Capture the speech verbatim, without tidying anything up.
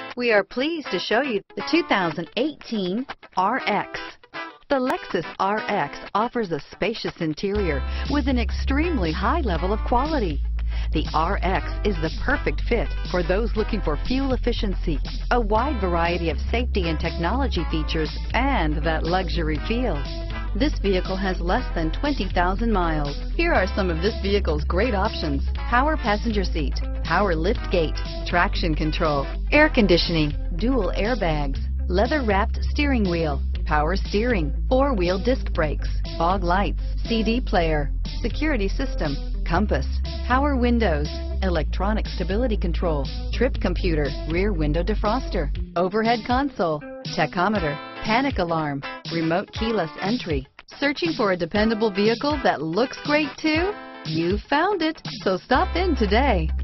We are pleased to show you the two thousand eighteen R X. The Lexus R X offers a spacious interior with an extremely high level of quality. The R X is the perfect fit for those looking for fuel efficiency, a wide variety of safety and technology features, and that luxury feel. This vehicle has less than twenty thousand miles. Here are some of this vehicle's great options: power passenger seat, power lift gate, traction control, air conditioning, dual airbags, leather-wrapped steering wheel, power steering, four-wheel disc brakes, fog lights, C D player, security system, compass, power windows, electronic stability control, trip computer, rear window defroster, overhead console, tachometer, panic alarm, remote keyless entry. Searching for a dependable vehicle that looks great too? You found it, so stop in today.